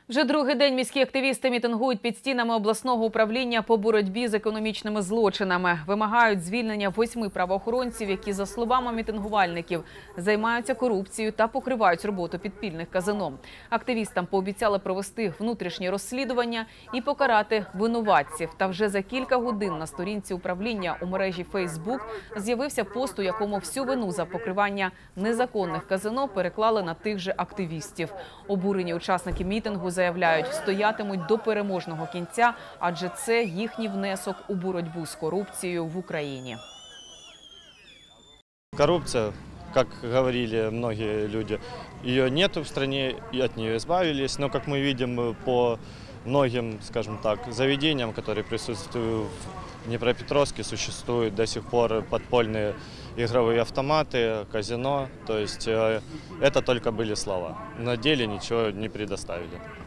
Вже другий день міські активісти мітингують під стінами обласного управління по боротьбі з економічними злочинами. Вимагають звільнення 8 правоохоронців, які, за словами мітингувальників, займаються корупцією та покривають роботу підпільних казино. Активістам пообіцяли провести внутрішнє розслідування і покарати винуватців. Та вже за кілька годин на сторінці управління у мережі Facebook з'явився пост, у якому всю вину за покривання незаконних казино переклали на тих же активістів. Обурені учасники мітингу заявляють, стоятимуть до переможного кінця, адже це їхній внесок у боротьбу з корупцією в Україні. Коррупция, как говорили многие люди, ее нету в стране, и от нее избавились. Но, как мы видим по многим, скажем так, заведениям, которые присутствуют в Днепропетровске, существуют до сих пор подпольные игровые автоматы, казино. То есть это только были слова. На деле ничего не предоставили.